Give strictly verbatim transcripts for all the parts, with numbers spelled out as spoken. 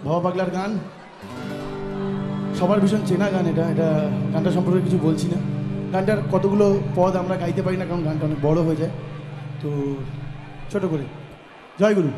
ভাবা পাগলার গান, সবার ভীষণ চেনা গান। এটা এটা গানটা সম্পর্কে কিছু বলছি না। গানটার কতগুলো পদ আমরা গাইতে পারি না, কারণ গানটা অনেক বড় হয়ে যায়। তো ছোট করে জয় গুরু।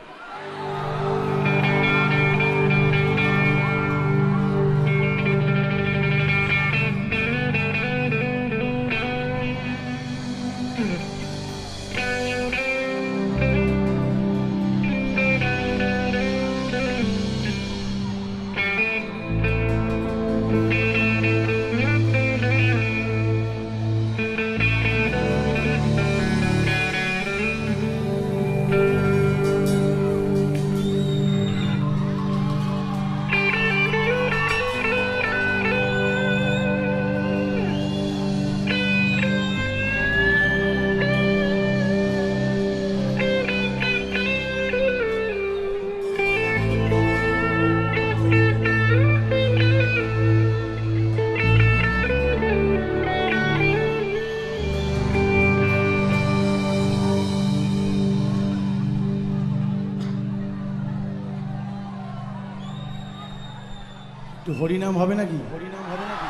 তো হরিনাম হবে নাকি? হরিনাম হবে নাকি?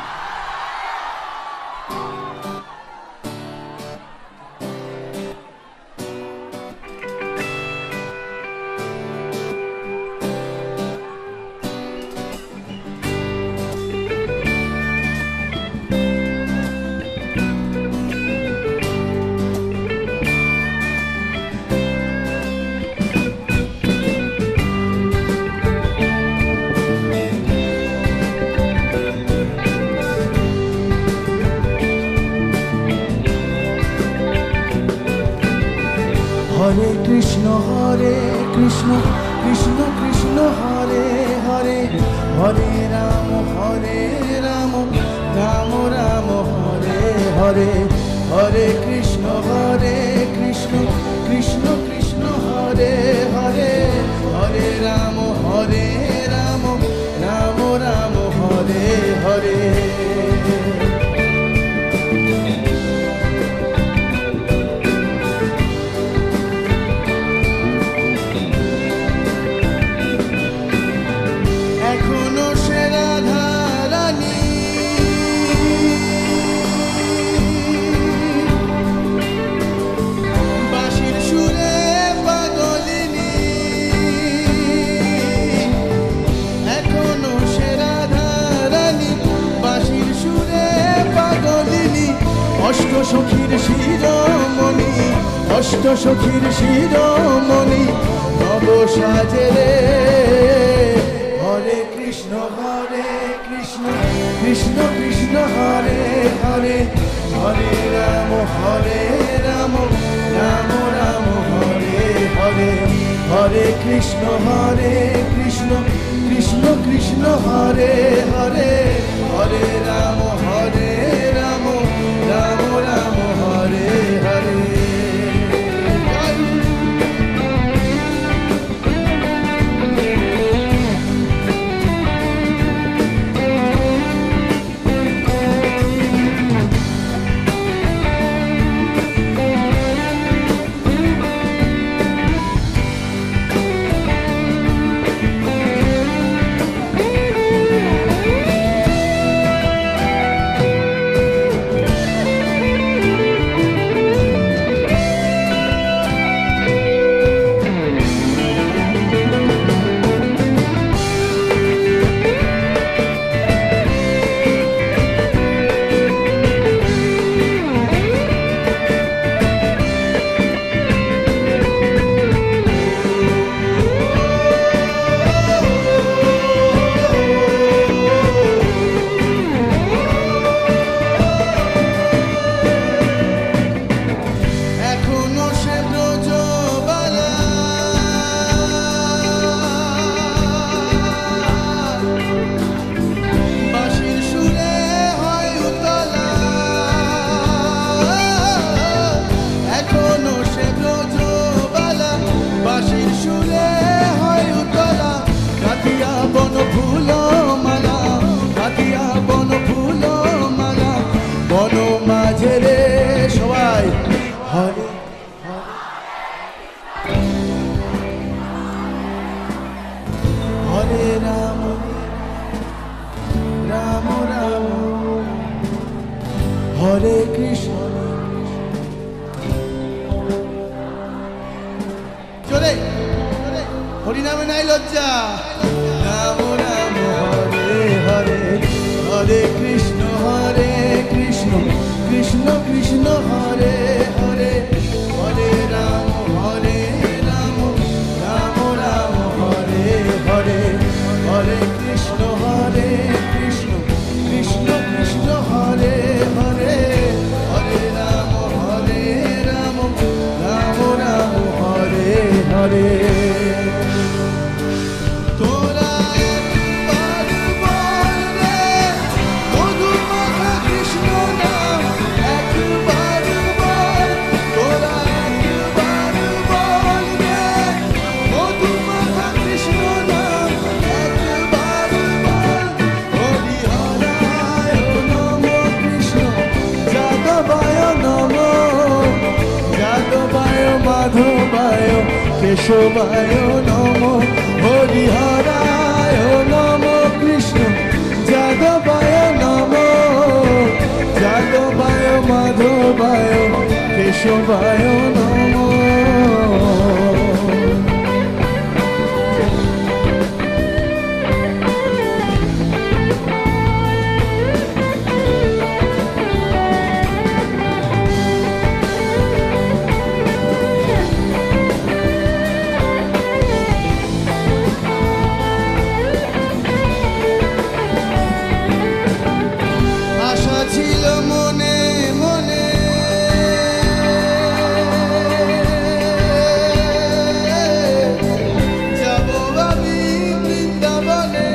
Hare Krishna, Hare Krishna, Krishna Krishna, Hare Hare, Hare Rama, Hare Rama, Rama Rama, Hare Hare, Hare Krishna, Hare Krishna, Krishna Krishna, Hare Hare, Hare Rama, Hare Rama, Rama Rama, Hare Hare. অষ্ট সখীর শিরোমণি, অষ্ট সখীর শিরোমণি, নব সাজে রে। হরে কৃষ্ণ, হরে কৃষ্ণ, কৃষ্ণ কৃষ্ণ, হরে হরে, হরে রাম, হরে রাম, রাম রাম, হরে হরে, হরে কৃষ্ণ, হরে কৃষ্ণ, কৃষ্ণ কৃষ্ণ, হরে হরে, হরে রাম, হরে Ram, Ram Ram, Hare Hare. Hare Ram, Ram Ram, Hare Krishna. Jore, Hare Name nai lojja. Ram Ram, Hare Hare, Hare Krishna, Hare Krishna, Krishna Krishna, Hare Hare, Hare Ram, Hare Ram, Ram Ram, Hare Hare, Hare Krishna, Hare Krishna, Krishna Krishna, Hare Hare, Hare Ram, Hare Ram, Ram Ram, Hare Hare. তোরা একবার বল রে মধুমাখা কৃষ্ণ নাম, একবার বল, তোরা একবার বল রে মধুমাখা কৃষ্ণ নাম, একবার বল। হরি হরায় নম কৃষ্ণ যাদবায় নম, যাদবায় মাধবায় কেশবায় নম। হরি হরায় নম কৃষ্ণ যাদবায় নম, যাদবায় মাধবায় কেশবায় নম। আশা ছিল মনে মনে, যাব আমি বৃন্দাবনে।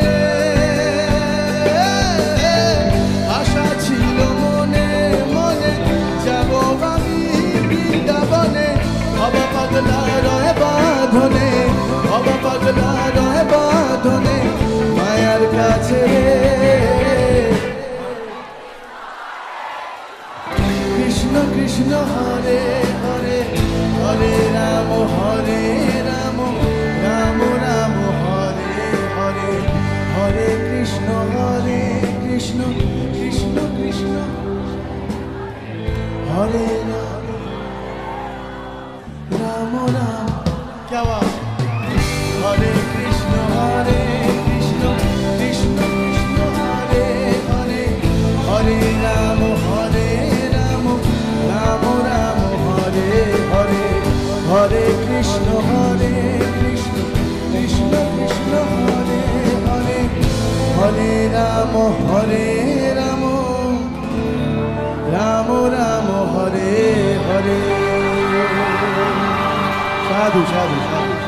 আশা ছিল মনে মনে, যাব আমি বৃন্দাবনে। বাবা পাগলা রয় বাঁধনে, বাবা পাগলা রয় বাঁধনে, মায়ার কাছে। কৃষ্ণ কৃষ্ণ হরে হরে, হরে রাম হরে রাম, রাম রাম হরে হরে, হরে কৃষ্ণ হরে কৃষ্ণ, কৃষ্ণ কৃষ্ণ হরে রাম, রাম রাম। क्या बात। हरे कृष्ण हरे कृष्ण, कृष्ण कृष्ण हरे हरे, हरे राम हरे राम, राम राम हरे हरे, हरे कृष्ण हरे कृष्ण, कृष्ण कृष्ण हरे हरे, हरे राम हरे राम, राम राम हरे हरे। साधु साधु साधु।